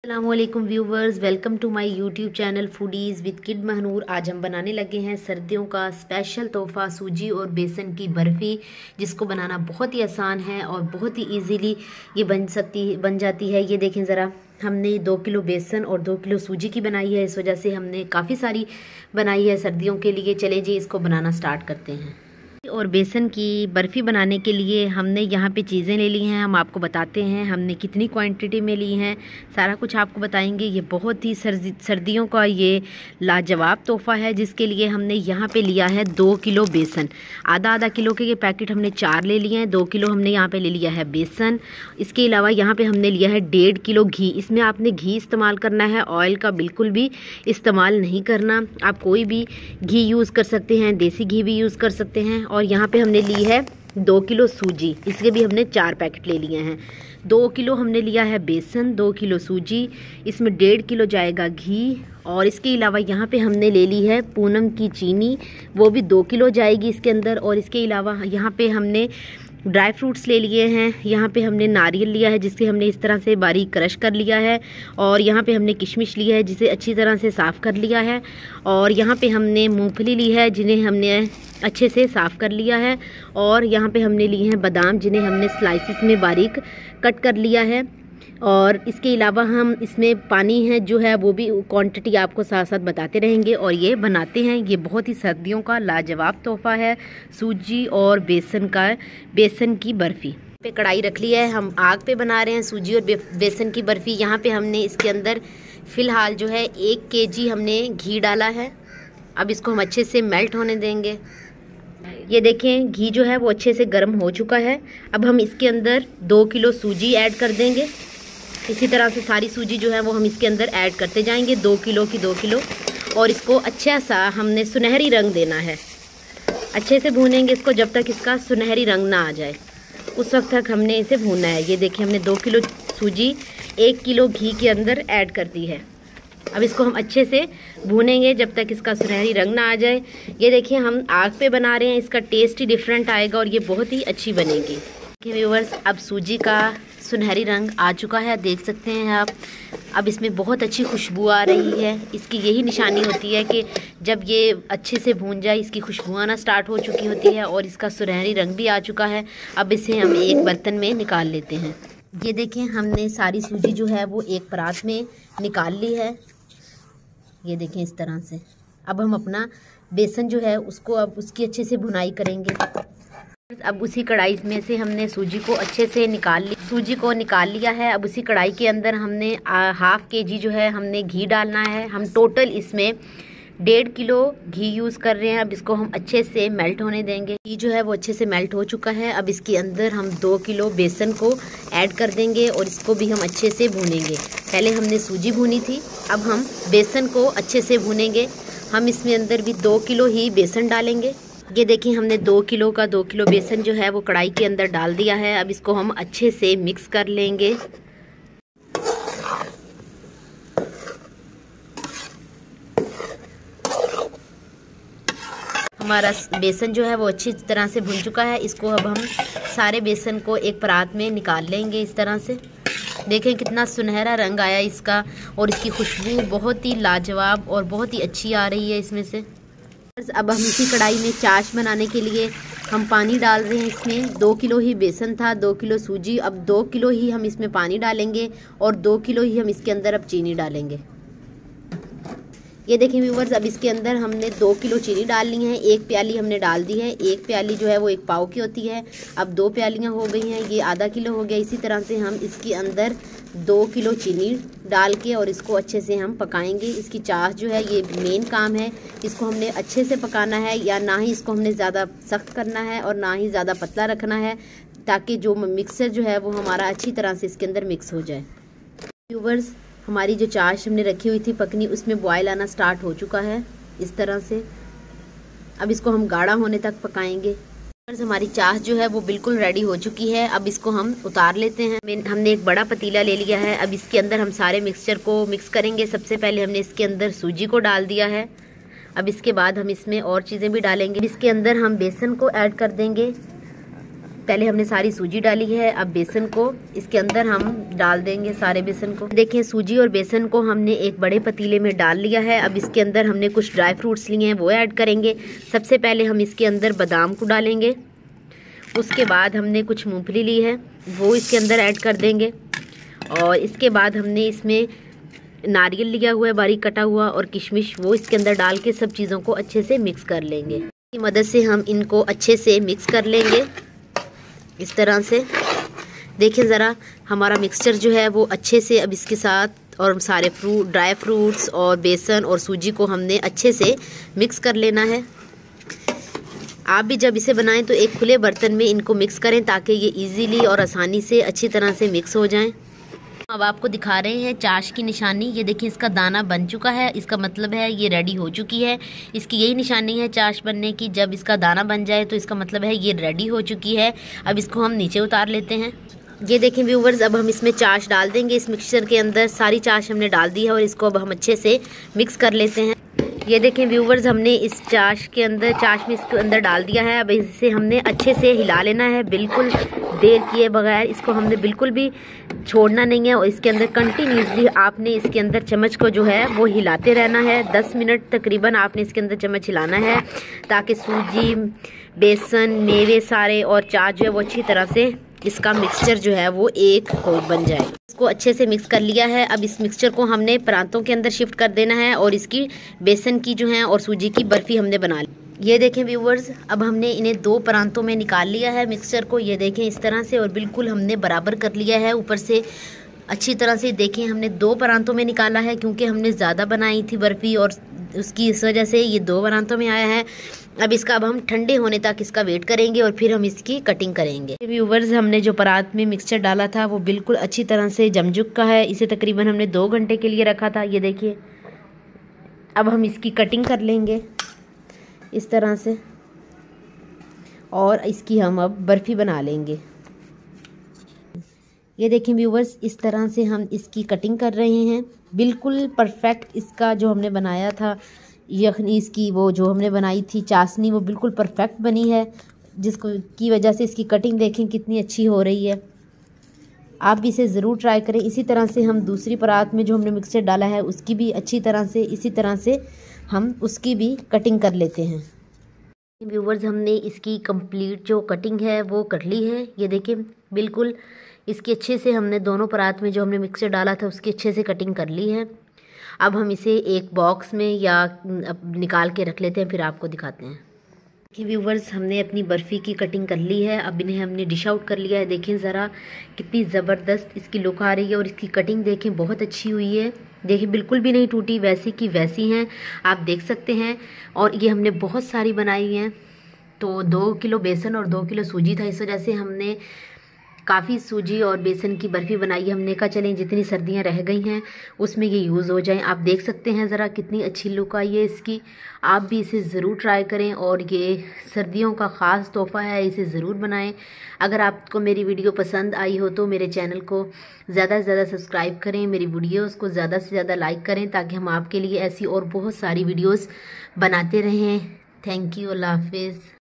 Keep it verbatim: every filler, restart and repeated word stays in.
अस्सलामुअलैकुम viewers, welcome to my YouTube channel foodies with kid Mahnoor. आज हम बनाने लगे हैं सर्दियों का स्पेशल तोहफ़ा सूजी और बेसन की बर्फ़ी, जिसको बनाना बहुत ही आसान है और बहुत ही इजीली ये बन सकती बन जाती है। ये देखें ज़रा, हमने दो किलो बेसन और दो किलो सूजी की बनाई है, इस वजह से हमने काफ़ी सारी बनाई है सर्दियों के लिए। चले जी इसको बनाना स्टार्ट करते हैं। और बेसन की बर्फ़ी बनाने के लिए हमने यहाँ पे चीज़ें ले ली हैं, हम आपको बताते हैं हमने कितनी क्वांटिटी में ली हैं, सारा कुछ आपको बताएंगे। ये बहुत ही सर्दी सर्दियों का ये लाजवाब तोहफ़ा है, जिसके लिए हमने यहाँ पे लिया है दो किलो बेसन। आधा आधा किलो के ये पैकेट हमने चार ले लिए हैं। दो किलो हमने यहाँ पे ले लिया है बेसन। इसके अलावा यहाँ पे हमने लिया है डेढ़ किलो घी। इसमें आपने घी इस्तेमाल करना है, ऑयल का बिल्कुल भी इस्तेमाल नहीं करना। आप कोई भी घी यूज़ कर सकते हैं, देसी घी भी यूज़ कर सकते हैं। और यहाँ पे हमने ली है दो किलो सूजी, इसके भी हमने चार पैकेट ले लिए हैं। दो किलो हमने लिया है बेसन, दो किलो सूजी, इसमें डेढ़ किलो जाएगा घी। और इसके अलावा यहाँ पे हमने ले ली है पूनम की चीनी, वो भी दो किलो जाएगी इसके अंदर। और इसके अलावा यहाँ पे हमने ड्राई फ्रूट्स ले लिए हैं। यहाँ पे हमने नारियल लिया है, जिसे हमने इस तरह से बारीक क्रश कर लिया है। और यहाँ पे हमने किशमिश लिया है, जिसे अच्छी तरह से साफ़ कर लिया है। और यहाँ पे हमने मूंगफली ली है, जिन्हें हमने अच्छे से साफ़ कर लिया है। और यहाँ पे हमने लिए हैं बादाम, जिन्हें हमने स्लाइसिस में बारीक कट कर लिया है। और इसके अलावा हम इसमें पानी है जो है वो भी क्वांटिटी आपको साथ साथ बताते रहेंगे। और ये बनाते हैं, ये बहुत ही सर्दियों का लाजवाब तोहफ़ा है सूजी और बेसन का बेसन की बर्फ़ी। पे कढ़ाई रख ली है, हम आग पे बना रहे हैं सूजी और बे, बेसन की बर्फ़ी। यहाँ पे हमने इसके अंदर फ़िलहाल जो है एक केजी हमने घी डाला है। अब इसको हम अच्छे से मेल्ट होने देंगे। ये देखें घी जो है वो अच्छे से गर्म हो चुका है। अब हम इसके अंदर दो किलो सूजी ऐड कर देंगे। इसी तरह से सारी सूजी जो है वो हम इसके अंदर ऐड करते जाएंगे, दो किलो की दो किलो। और इसको अच्छा सा हमने सुनहरी रंग देना है। अच्छे से भूनेंगे इसको जब तक इसका सुनहरी रंग ना आ जाए, उस वक्त तक हमने इसे भूनना है। ये देखिए हमने दो किलो सूजी एक किलो घी के अंदर ऐड कर दी है। अब इसको हम अच्छे से भूनेंगे जब तक इसका सुनहरी रंग ना आ जाए। ये देखिए हम आग पे बना रहे हैं, इसका टेस्ट ही डिफरेंट आएगा और ये बहुत ही अच्छी बनेगी। देखिए व्यूअर्स, अब सूजी का सुनहरी रंग आ चुका है, देख सकते हैं आप। अब इसमें बहुत अच्छी खुशबू आ रही है। इसकी यही निशानी होती है कि जब ये अच्छे से भून जाए, इसकी खुशबू आना स्टार्ट हो चुकी होती है और इसका सुनहरी रंग भी आ चुका है। अब इसे हम एक बर्तन में निकाल लेते हैं। ये देखें हमने सारी सूजी जो है वो एक परात में निकाल ली है। ये देखें इस तरह से। अब हम अपना बेसन जो है उसको अब उसकी अच्छे से भुनाई करेंगे। अब उसी कढ़ाई में से हमने सूजी को अच्छे से निकाल ली सूजी को निकाल लिया है। अब उसी कढ़ाई के अंदर हमने हाफ के जी जो है हमने घी डालना है। हम टोटल इसमें डेढ़ किलो घी यूज़ कर रहे हैं। अब इसको हम अच्छे से मेल्ट होने देंगे। घी जो है वो अच्छे से मेल्ट हो चुका है। अब इसके अंदर हम दो किलो बेसन को ऐड कर देंगे और इसको भी हम अच्छे से भूनेंगे। पहले हमने सूजी भूनी थी, अब हम बेसन को अच्छे से भूनेंगे। हम इसमें अंदर भी दो किलो ही बेसन डालेंगे। ये देखिए हमने दो किलो का दो किलो बेसन जो है वो कढ़ाई के अंदर डाल दिया है। अब इसको हम अच्छे से मिक्स कर लेंगे। हमारा बेसन जो है वो अच्छी तरह से भुन चुका है। इसको अब हम सारे बेसन को एक परात में निकाल लेंगे इस तरह से। देखें कितना सुनहरा रंग आया इसका और इसकी खुशबू बहुत ही लाजवाब और बहुत ही अच्छी आ रही है इसमें से। अब हम इसी कढ़ाई में चाश बनाने के लिए हम पानी डाल रहे हैं। इसमें दो किलो ही बेसन था, दो किलो सूजी। अब दो किलो ही हम इसमें पानी डालेंगे और दो किलो ही हम इसके अंदर अब चीनी डालेंगे। ये देखिए व्यूवर्स, अब इसके अंदर हमने दो किलो चीनी डाल ली है। एक प्याली हमने डाल दी है। एक प्याली जो है वो एक पाव की होती है। अब दो प्यालियाँ हो गई हैं, ये आधा किलो हो गया। इसी तरह से हम इसके अंदर दो किलो चीनी डाल के और इसको अच्छे से हम पकाएंगे। इसकी चाश जो है ये मेन काम है, इसको हमने अच्छे से पकाना है। या ना ही इसको हमने ज़्यादा सख्त करना है और ना ही ज़्यादा पतला रखना है, ताकि जो मिक्सर जो है वो हमारा अच्छी तरह से इसके अंदर मिक्स हो जाए। व्यूवर्स, हमारी जो चाश हमने रखी हुई थी पकनी, उसमें बॉयल आना स्टार्ट हो चुका है इस तरह से। अब इसको हम गाढ़ा होने तक पकाएंगे। हमारी चाश जो है वो बिल्कुल रेडी हो चुकी है। अब इसको हम उतार लेते हैं। हमने एक बड़ा पतीला ले लिया है। अब इसके अंदर हम सारे मिक्सचर को मिक्स करेंगे। सबसे पहले हमने इसके अंदर सूजी को डाल दिया है। अब इसके बाद हम इसमें और चीज़ें भी डालेंगे। इसके अंदर हम बेसन को ऐड कर देंगे। पहले हमने सारी सूजी डाली है। अब बेसन को इसके अंदर हम डाल देंगे, सारे बेसन को। देखें सूजी और बेसन को हमने एक बड़े पतीले में डाल लिया है। अब इसके अंदर हमने कुछ ड्राई फ्रूट्स लिए हैं, वो ऐड करेंगे। सबसे पहले हम इसके अंदर बादाम को डालेंगे। उसके बाद हमने कुछ मूंगफली ली है, वो इसके अंदर ऐड कर देंगे। और इसके बाद हमने इसमें नारियल लिया हुआ है बारीक कटा हुआ, और किशमिश, वो इसके अंदर डाल के सब चीज़ों को अच्छे से मिक्स कर लेंगे। इसकी मदद से हम इनको अच्छे से मिक्स कर लेंगे इस तरह से। देखें ज़रा हमारा मिक्सचर जो है वो अच्छे से अब इसके साथ और सारे फ्रूट, ड्राई फ्रूट्स और बेसन और सूजी को हमने अच्छे से मिक्स कर लेना है। आप भी जब इसे बनाएं तो एक खुले बर्तन में इनको मिक्स करें ताकि ये इजीली और आसानी से अच्छी तरह से मिक्स हो जाएं। अब आपको दिखा रहे हैं चाश की निशानी। ये देखिए इसका दाना बन चुका है, इसका मतलब है ये रेडी हो चुकी है। इसकी यही निशानी है चाश बनने की। जब इसका दाना बन जाए तो इसका मतलब है ये रेडी हो चुकी है। अब इसको हम नीचे उतार लेते हैं। ये देखें व्यूवर्स, अब हम इसमें चाश डाल देंगे। इस मिक्सचर के अंदर सारी चाश हमने डाल दी है और इसको अब हम अच्छे से मिक्स कर लेते हैं। ये देखें व्यूवर्स, हमने इस चाश के अंदर चाश में इसके अंदर डाल दिया है। अब इसे हमने अच्छे से हिला लेना है, बिल्कुल देर किए बगैर। इसको हमने बिल्कुल भी छोड़ना नहीं है और इसके अंदर कंटिन्यूसली आपने इसके अंदर चम्मच को जो है वो हिलाते रहना है। दस मिनट तकरीबन आपने इसके अंदर चम्मच हिलाना है ताकि सूजी, बेसन, मेवे सारे और चाश जो है वो अच्छी तरह से इसका मिक्सचर जो है वो एक हो बन जाए। इसको अच्छे से मिक्स कर लिया है। अब इस मिक्सचर को हमने परांतों के अंदर शिफ्ट कर देना है और इसकी बेसन की जो है और सूजी की बर्फ़ी हमने बना ली। ये देखें व्यूवर्स, अब हमने इन्हें दो परांतों में निकाल लिया है मिक्सचर को। ये देखें इस तरह से, और बिल्कुल हमने बराबर कर लिया है ऊपर से अच्छी तरह से। देखें हमने दो परांतों में निकाला है क्योंकि हमने ज़्यादा बनाई थी बर्फ़ी और उसकी इस वजह से ये दो परांतों में आया है। अब इसका अब हम ठंडे होने तक इसका वेट करेंगे और फिर हम इसकी कटिंग करेंगे। व्यूवर्स, हमने जो परात में मिक्सचर डाला था वो बिल्कुल अच्छी तरह से जम चुका है। इसे तकरीबन हमने दो घंटे के लिए रखा था। ये देखिए, अब हम इसकी कटिंग कर लेंगे इस तरह से और इसकी हम अब बर्फ़ी बना लेंगे। ये देखें व्यूवर्स, इस तरह से हम इसकी कटिंग कर रहे हैं। बिल्कुल परफेक्ट इसका जो हमने बनाया था यखनी, इसकी वो जो हमने बनाई थी चाशनी, वो बिल्कुल परफेक्ट बनी है, जिसको की वजह से इसकी कटिंग देखें कितनी अच्छी हो रही है। आप भी इसे ज़रूर ट्राई करें। इसी तरह से हम दूसरी परात में जो हमने मिक्सचर डाला है उसकी भी अच्छी तरह से इसी तरह से हम उसकी भी कटिंग कर लेते हैं। व्यूवर्स, हमने इसकी कंप्लीट जो कटिंग है वो कर ली है। ये देखिए बिल्कुल इसकी अच्छे से हमने दोनों परात में जो हमने मिक्सचर डाला था उसकी अच्छे से कटिंग कर ली है। अब हम इसे एक बॉक्स में या निकाल के रख लेते हैं, फिर आपको दिखाते हैं। कि व्यूवर्स, हमने अपनी बर्फ़ी की कटिंग कर ली है। अब इन्हें हमने डिश आउट कर लिया है। देखें ज़रा कितनी ज़बरदस्त इसकी लुक आ रही है और इसकी कटिंग देखें बहुत अच्छी हुई है। देखिए बिल्कुल भी नहीं टूटी, वैसी की वैसी हैं, आप देख सकते हैं। और ये हमने बहुत सारी बनाई हैं। तो दो किलो बेसन और दो किलो सूजी था, इस वजह से हमने काफ़ी सूजी और बेसन की बर्फ़ी बनाई। हमने कहा चलें जितनी सर्दियां रह गई हैं उसमें ये यूज़ हो जाएं। आप देख सकते हैं ज़रा कितनी अच्छी लुक आई है इसकी। आप भी इसे ज़रूर ट्राई करें और ये सर्दियों का ख़ास तोहफ़ा है, इसे ज़रूर बनाएं। अगर आपको मेरी वीडियो पसंद आई हो तो मेरे चैनल को ज़्यादा से ज़्यादा सब्सक्राइब करें, मेरी वीडियोस को ज़्यादा से ज़्यादा लाइक करें ताकि हम आपके लिए ऐसी और बहुत सारी वीडियोस बनाते रहें। थैंक यू, अल्लाह हाफिज़।